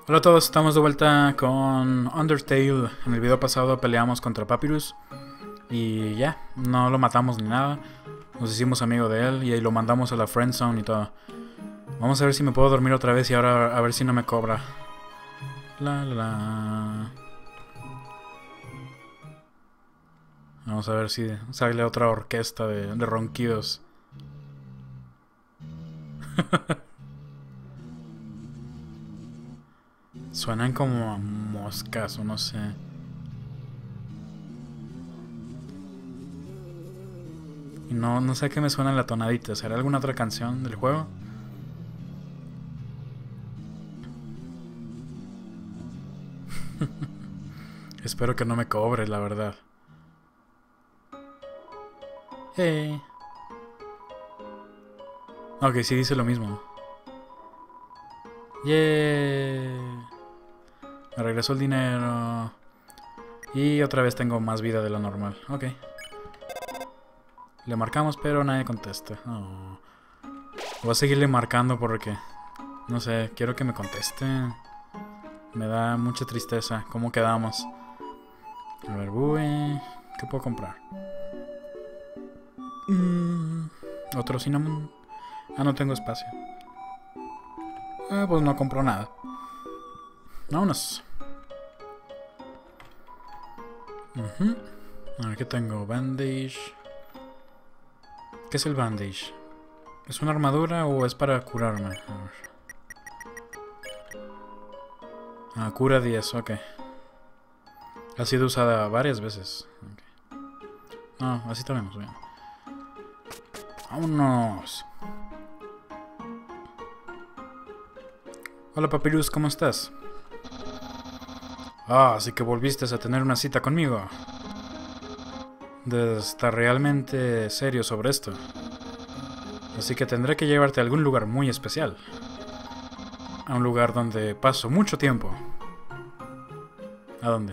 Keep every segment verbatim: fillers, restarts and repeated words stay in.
Hola a todos, estamos de vuelta con Undertale. En el video pasado peleamos contra Papyrus y ya, no lo matamos ni nada. Nos hicimos amigo de él y ahí lo mandamos a la friendzone y todo. Vamos a ver si me puedo dormir otra vez y ahora a ver si no me cobra. La la la. Vamos a ver si sale otra orquesta de, de ronquidos. Suenan como a moscas o no sé. Y no, no sé a qué me suena la tonadita. ¿Será alguna otra canción del juego? Espero que no me cobre, la verdad. Hey. Ok, sí dice lo mismo. Yeah. Me regresó el dinero. Y otra vez tengo más vida de lo normal. Ok. Le marcamos pero nadie contesta. Oh. Voy a seguirle marcando porque... No sé, quiero que me conteste. Me da mucha tristeza. ¿Cómo quedamos? A ver, bue. ¿Qué puedo comprar? Mm, Otro cinnamon. Ah, no tengo espacio. Eh, pues no compro nada. Vámonos. Uh-huh. A ver, ¿qué tengo? Bandage. ¿Qué es el bandage? ¿Es una armadura o es para curarme? A ver. Ah, cura diez, ok. Ha sido usada varias veces. Okay. Ah, así tenemos, bien. Vámonos. Hola Papyrus, ¿cómo estás? Ah, así que volviste a tener una cita conmigo. Debes estar realmente serio sobre esto. Así que tendré que llevarte a algún lugar muy especial. A un lugar donde paso mucho tiempo. ¿A dónde?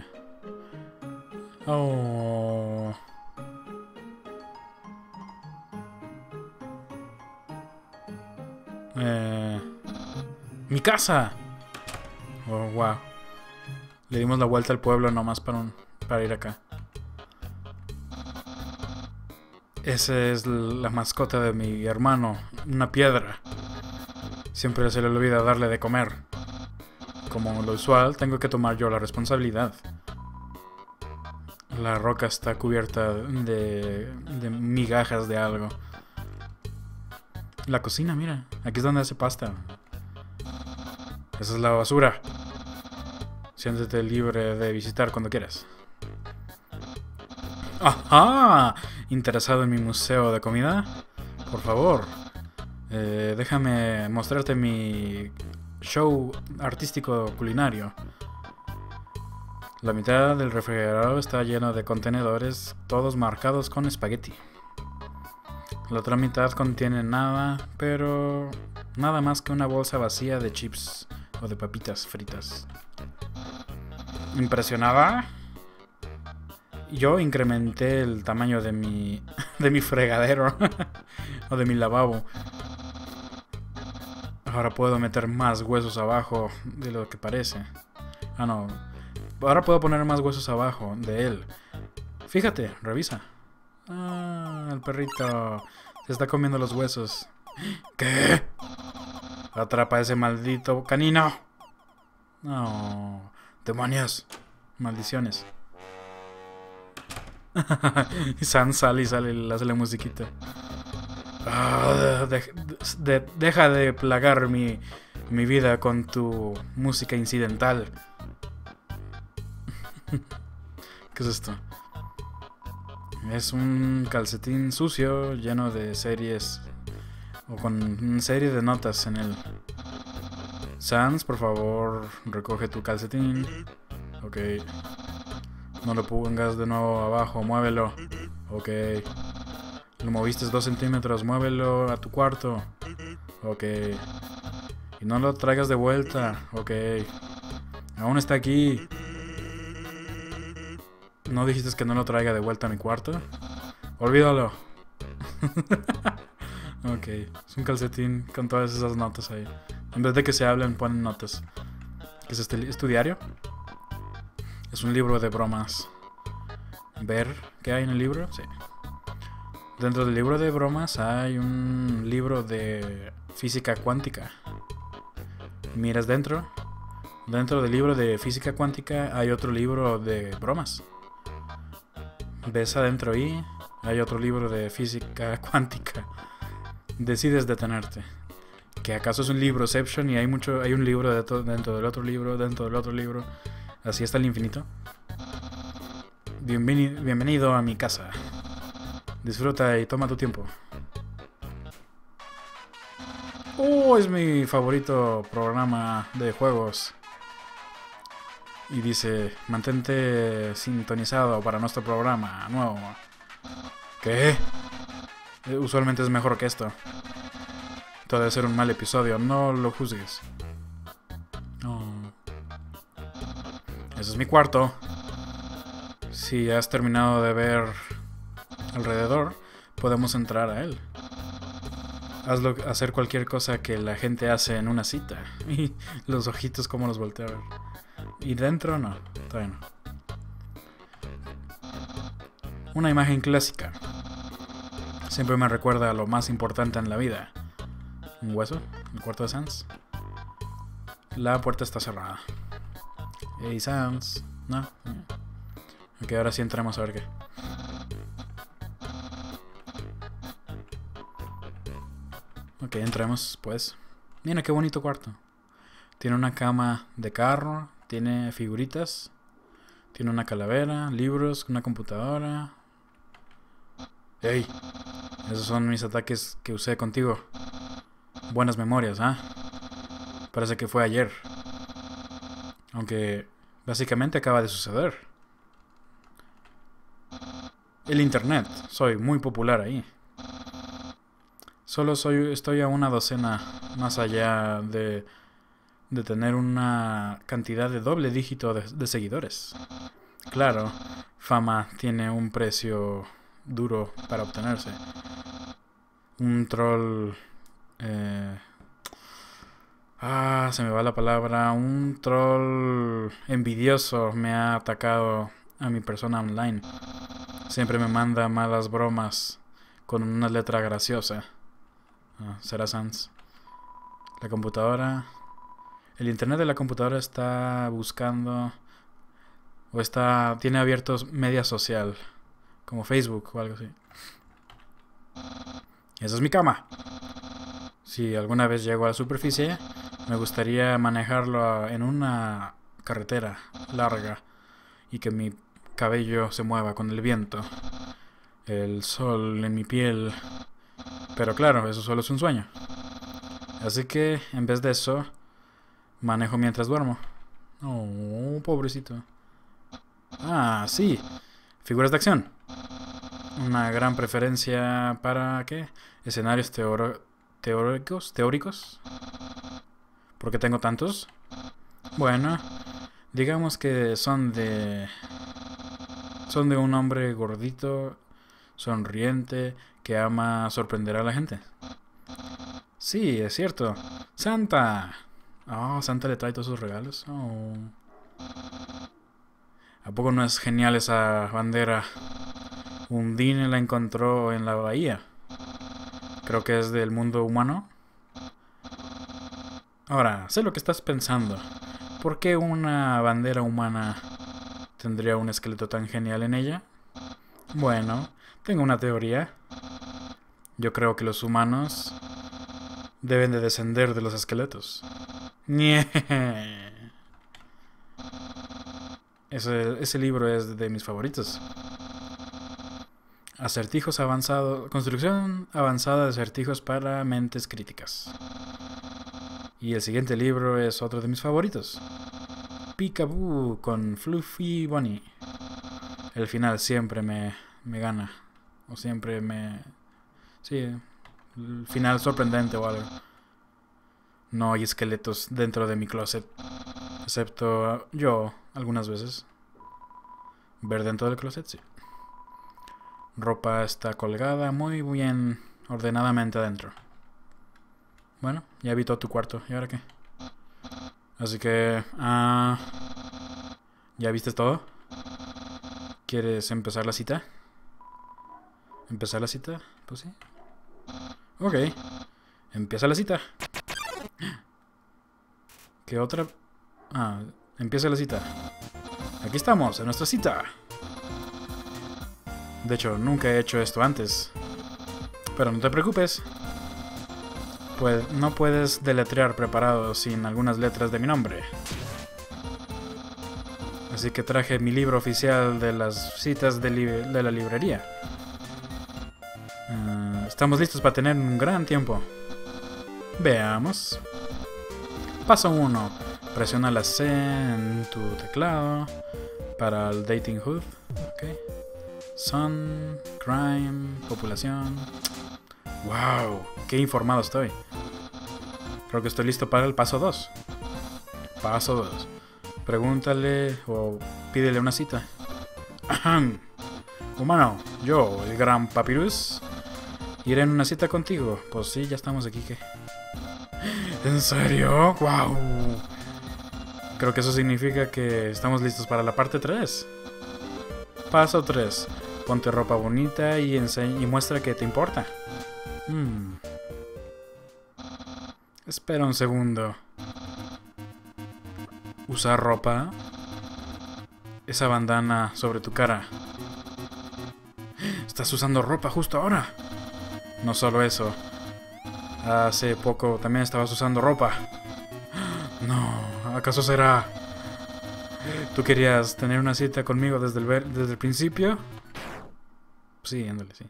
Oh... Eh... ¡Mi casa! Oh, wow. Le dimos la vuelta al pueblo nomás para, un, para ir acá. Esa es la mascota de mi hermano, una piedra. Siempre se le olvida darle de comer. Como lo usual, tengo que tomar yo la responsabilidad. La roca está cubierta de, de migajas de algo. La cocina, mira. Aquí es donde hace pasta. Esa es la basura. Siéntete libre de visitar cuando quieras. ¡Ajá! ¿Interesado en mi museo de comida? Por favor, eh, déjame mostrarte mi show artístico culinario. La mitad del refrigerador está lleno de contenedores, todos marcados con espagueti. La otra mitad contiene nada, pero nada más que una bolsa vacía de chips o de papitas fritas. ¿Impresionada? Yo incrementé el tamaño de mi de mi fregadero o de mi lavabo. Ahora puedo meter más huesos abajo de lo que parece. Ah, no. Ahora puedo poner más huesos abajo de él. Fíjate, revisa. Ah, el perrito se está comiendo los huesos. ¿Qué? Atrapa a ese maldito canino. No. Demonios. Maldiciones. Y San sale y sale y le hace la musiquita. Ah, de, de, deja de plagar mi, mi vida con tu música incidental. ¿Qué es esto? Es un calcetín sucio lleno de series o con una serie de notas en él. Sans, por favor, recoge tu calcetín. Ok. No lo pongas de nuevo abajo, muévelo. Ok. Lo moviste dos centímetros, muévelo a tu cuarto. Ok. Y no lo traigas de vuelta. Ok. Aún está aquí. ¿No dijiste que no lo traiga de vuelta a mi cuarto? Olvídalo. Ok. Es un calcetín con todas esas notas ahí. En vez de que se hablen, ponen notas. ¿Qué es este? ¿Es tu diario? Es un libro de bromas. ¿Ver qué hay en el libro? Sí. Dentro del libro de bromas hay un libro de física cuántica. Miras dentro. Dentro del libro de física cuántica hay otro libro de bromas. Ves adentro y hay otro libro de física cuántica. Decides detenerte. ¿Que acaso es un libroception y hay mucho, hay un libro de to- dentro del otro libro, dentro del otro libro? Así hasta el infinito. Bienveni- bienvenido a mi casa. Disfruta y toma tu tiempo. Oh, es mi favorito programa de juegos. Y dice, mantente sintonizado para nuestro programa nuevo. ¿Qué? Eh, Usualmente es mejor que esto. Esto debe ser un mal episodio, no lo juzgues. Oh. Ese es mi cuarto. Si has terminado de ver alrededor, podemos entrar a él. Hazlo, hacer cualquier cosa que la gente hace en una cita. Y los ojitos como los voltea a ver. Y dentro no, todavía no. Una imagen clásica. Siempre me recuerda a lo más importante en la vida. Un hueso, el cuarto de Sans. La puerta está cerrada. Hey Sans. No. Ok, ahora sí entremos a ver qué. Ok, entremos pues. Mira qué bonito cuarto. Tiene una cama de carro. Tiene figuritas. Tiene una calavera, libros, una computadora. Ey, esos son mis ataques que usé contigo. Buenas memorias, ¿ah? ¿eh? Parece que fue ayer. Aunque básicamente acaba de suceder. El internet. Soy muy popular ahí. Solo soy, estoy a una docena más allá de, de tener una cantidad de doble dígito de, de seguidores. Claro, fama tiene un precio duro para obtenerse. Un troll... Eh, ah, se me va la palabra. Un troll envidioso me ha atacado a mi persona online. Siempre me manda malas bromas con una letra graciosa. Ah, será Sans. La computadora... El internet de la computadora está buscando... O está... Tiene abiertos media social. Como Facebook o algo así. Esa es mi cama. Si alguna vez llego a la superficie, me gustaría manejarlo en una carretera larga y que mi cabello se mueva con el viento, el sol en mi piel. Pero claro, eso solo es un sueño. Así que, en vez de eso, manejo mientras duermo. Oh, pobrecito. Ah, sí. Figuras de acción. Una gran preferencia para, ¿qué? Escenarios teoro teóricos, teóricos. ¿Por qué tengo tantos? Bueno, digamos que son de... Son de un hombre gordito, sonriente, que ama sorprender a la gente. Sí, es cierto. ¡Santa! Oh, Santa le trae todos sus regalos. Oh. ¿A poco no es genial esa bandera? Undine la encontró en la bahía. Creo que es del mundo humano. Ahora, sé lo que estás pensando. ¿Por qué una bandera humana tendría un esqueleto tan genial en ella? Bueno, tengo una teoría. Yo creo que los humanos deben de descender de los esqueletos. ¡Nie! Ese, ese libro es de mis favoritos. Acertijos avanzados. Construcción avanzada de acertijos para mentes críticas. Y el siguiente libro es otro de mis favoritos. Peekaboo con Fluffy Bunny. El final siempre me, me gana. O siempre me... Sí, el final sorprendente o algo. No hay esqueletos dentro de mi closet. Excepto yo, algunas veces. Ver dentro del closet, sí. Ropa está colgada muy bien ordenadamente adentro. Bueno, ya vi todo tu cuarto. ¿Y ahora qué? Así que... Uh, ¿ya viste todo? ¿Quieres empezar la cita? ¿Empezar la cita? Pues sí. Ok. Empieza la cita. ¿Qué otra? Ah, empieza la cita. Aquí estamos, en nuestra cita. De hecho, nunca he hecho esto antes. Pero no te preocupes. Pues no puedes deletrear preparado sin algunas letras de mi nombre. Así que traje mi libro oficial de las citas de, de la librería. Uh, estamos listos para tener un gran tiempo. Veamos. Paso uno. Presiona la C en tu teclado para el dating hood. Okay. Sun, crime, populación. Wow, qué informado estoy. Creo que estoy listo para el paso dos. Paso dos. Pregúntale o pídele una cita. Ahem. Humano, yo, el gran Papyrus, iré en una cita contigo. Pues sí, ya estamos aquí, ¿qué? ¿En serio? ¡Wow! Creo que eso significa que estamos listos para la parte tres. Paso tres. Ponte ropa bonita y, y muestra que te importa. Hmm. Espera un segundo. ¿Usar ropa? Esa bandana sobre tu cara. ¿Estás usando ropa justo ahora? No solo eso. Hace poco también estabas usando ropa. No, ¿acaso será? ¿Tú querías tener una cita conmigo desde el, ver desde el principio? Sí, ándale, sí.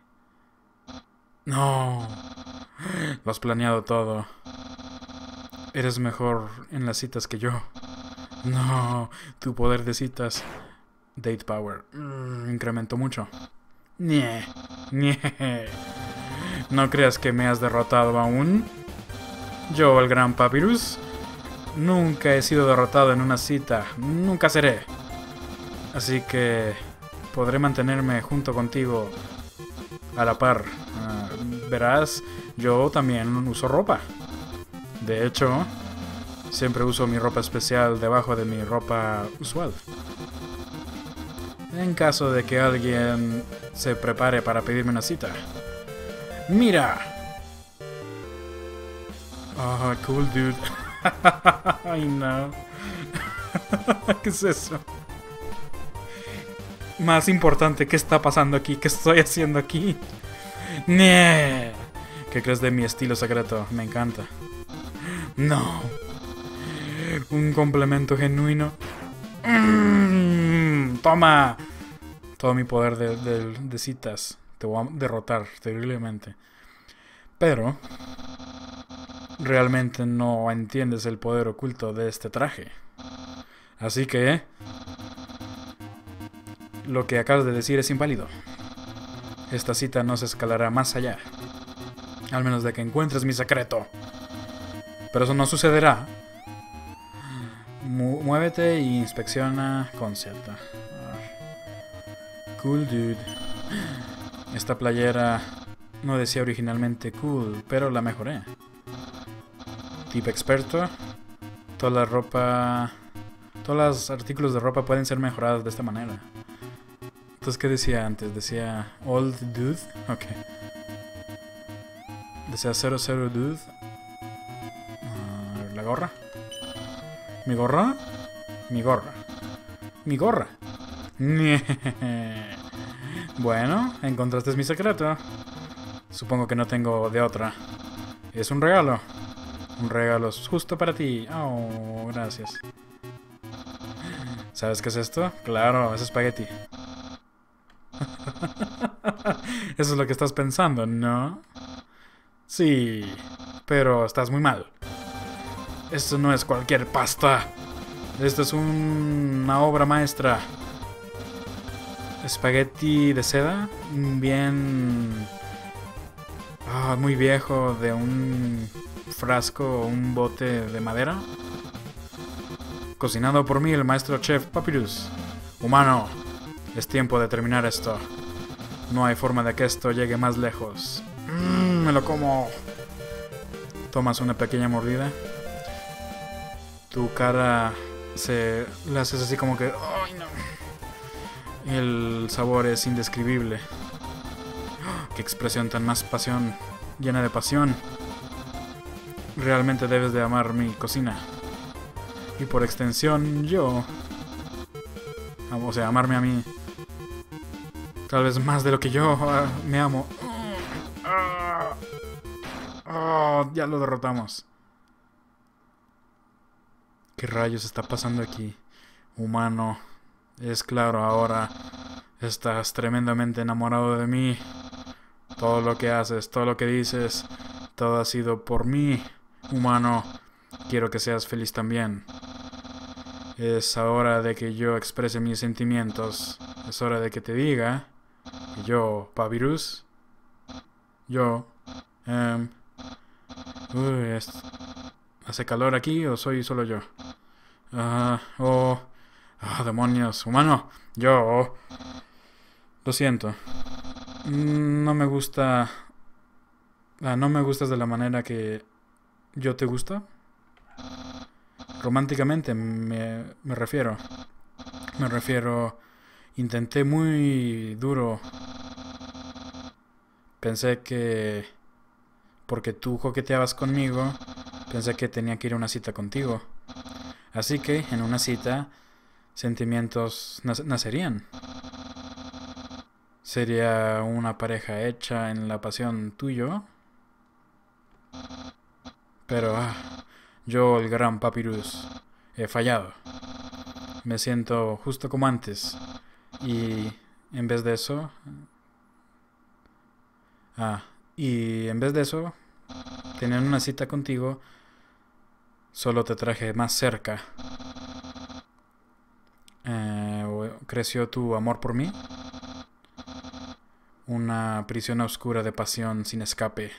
No. Lo has planeado todo. Eres mejor en las citas que yo. No, tu poder de citas. Date power. Mm, incrementó mucho. Nie, nie. ¿No creas que me has derrotado aún? Yo, el gran Papyrus, nunca he sido derrotado en una cita. Nunca seré. Así que podré mantenerme junto contigo a la par. Uh, verás, yo también uso ropa. De hecho, siempre uso mi ropa especial debajo de mi ropa usual. En caso de que alguien se prepare para pedirme una cita. ¡Mira! Oh, cool dude. Ay, no. ¿Qué es eso? Más importante, ¿qué está pasando aquí? ¿Qué estoy haciendo aquí? ¡Nee! ¿Qué crees de mi estilo secreto? Me encanta. No. Un complemento genuino. Mm, toma. Todo mi poder de, de, de citas. Te voy a derrotar terriblemente. Pero realmente no entiendes el poder oculto de este traje. Así que lo que acabas de decir es inválido. Esta cita no se escalará más allá. Al menos de que encuentres mi secreto. Pero eso no sucederá. Mu muévete e inspecciona con cierta. Cool dude. Esta playera no decía originalmente cool, pero la mejoré. Tipo experto. Toda la ropa... Todos los artículos de ropa pueden ser mejorados de esta manera. Entonces, ¿qué decía antes? Decía old dude. Ok. Decía cero cero dude. Uh, la gorra. ¿Mi gorra? Mi gorra. Mi gorra. Bueno, encontraste mi secreto. Supongo que no tengo de otra. Es un regalo. Un regalo justo para ti. Oh, gracias. ¿Sabes qué es esto? Claro, es espagueti. Eso es lo que estás pensando, ¿no? Sí, pero estás muy mal. Esto no es cualquier pasta. Esto es un... una obra maestra. Espagueti de seda, bien... Ah, muy viejo, de un frasco o un bote de madera. Cocinado por mí, el maestro chef Papyrus. Humano, es tiempo de terminar esto. No hay forma de que esto llegue más lejos. Mm, me lo como. Tomas una pequeña mordida. Tu cara se la haces así como que... ¡Ay, no! El sabor es indescribible. ¡Qué expresión tan más pasión! Llena de pasión. Realmente debes de amar mi cocina. Y por extensión, yo... O sea, amarme a mí. Tal vez más de lo que yo uh, me amo. Oh, ya lo derrotamos. ¿Qué rayos está pasando aquí? Humano. Es claro, ahora estás tremendamente enamorado de mí. Todo lo que haces, todo lo que dices, todo ha sido por mí. Humano, quiero que seas feliz también. Es hora de que yo exprese mis sentimientos. Es hora de que te diga que yo, Papyrus, yo, um, uy, es, ¿hace calor aquí o soy solo yo? Ah, uh, oh, oh, demonios, humano, yo, lo siento. No me gusta, ah, no me gustas de la manera que yo te gusta. Románticamente me, me refiero. Me refiero... Intenté muy duro. Pensé que... Porque tú coqueteabas conmigo, pensé que tenía que ir a una cita contigo. Así que, en una cita, sentimientos nac- nacerían. Sería una pareja hecha en la pasión tuyo. Pero... Ah, yo, el gran Papyrus, he fallado. Me siento justo como antes. Y en vez de eso... Ah, y en vez de eso, teniendo una cita contigo, solo te traje más cerca. Eh, ¿Creció tu amor por mí? Una prisión oscura de pasión sin escape.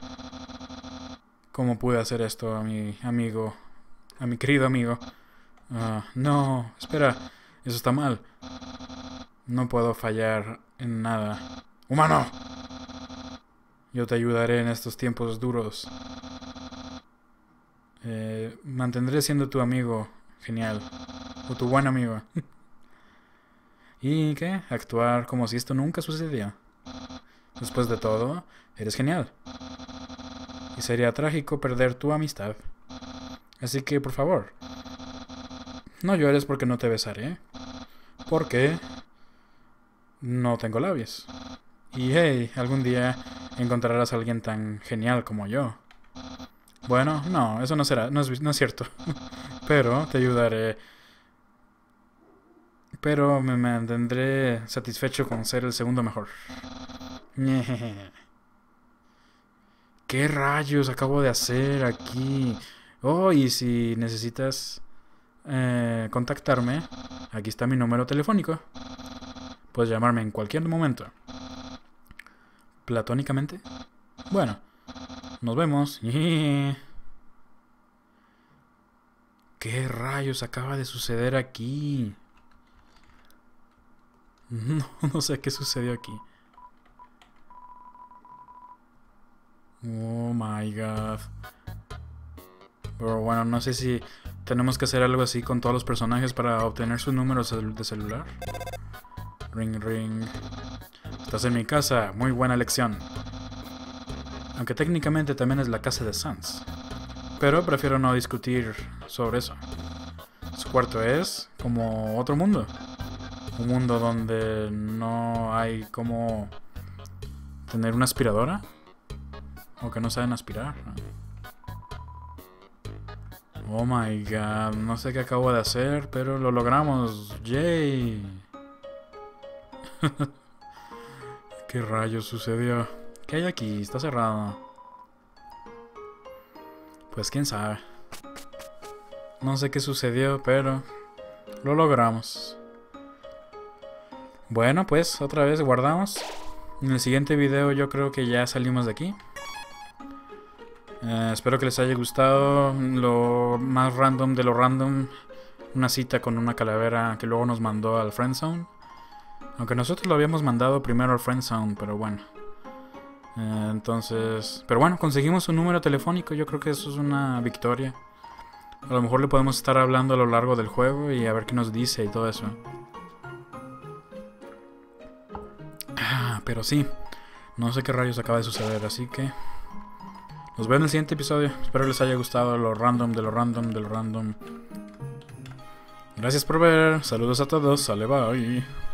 ¿Cómo pude hacer esto a mi amigo? A mi querido amigo. Uh, no, espera, eso está mal. No puedo fallar en nada. ¡Humano! Yo te ayudaré en estos tiempos duros. Eh, mantendré siendo tu amigo. Genial. O tu buen amigo. ¿Y qué? Actuar como si esto nunca sucedió. Después de todo, eres genial. Y sería trágico perder tu amistad. Así que, por favor, no llores porque no te besaré. Porque no tengo labios. Y hey, algún día encontrarás a alguien tan genial como yo. Bueno, no, eso no será, no es, no es cierto. Pero te ayudaré. Pero me mantendré satisfecho con ser el segundo mejor. ¿Qué rayos acabo de hacer aquí? Oh, y si necesitas eh, contactarme, aquí está mi número telefónico. Puedes llamarme en cualquier momento. ¿Platónicamente? Bueno, nos vemos. ¿Qué rayos acaba de suceder aquí? No, no sé qué sucedió aquí. Oh my god. Pero bueno, no sé si tenemos que hacer algo así con todos los personajes para obtener sus números de celular. Ring, ring. Estás en mi casa, muy buena elección. Aunque técnicamente también es la casa de Sans. Pero prefiero no discutir sobre eso. Su cuarto es como otro mundo. Un mundo donde no hay como tener una aspiradora. O que no saben aspirar. Oh my god, no sé qué acabo de hacer, pero lo logramos. ¡Yay! ¿Qué rayos sucedió? ¿Qué hay aquí? Está cerrado. Pues quién sabe. No sé qué sucedió, pero lo logramos. Bueno, pues otra vez guardamos. En el siguiente video yo creo que ya salimos de aquí. Eh, espero que les haya gustado. Lo más random de lo random. Una cita con una calavera que luego nos mandó al Friendzone. Aunque nosotros lo habíamos mandado primero al Friendzone, pero bueno. Eh, entonces... Pero bueno, conseguimos un número telefónico. Yo creo que eso es una victoria. A lo mejor le podemos estar hablando a lo largo del juego y a ver qué nos dice y todo eso. Ah, pero sí. No sé qué rayos acaba de suceder, así que... Nos vemos en el siguiente episodio. Espero les haya gustado lo random, de lo random, de lo random. Gracias por ver. Saludos a todos. Sale, bye.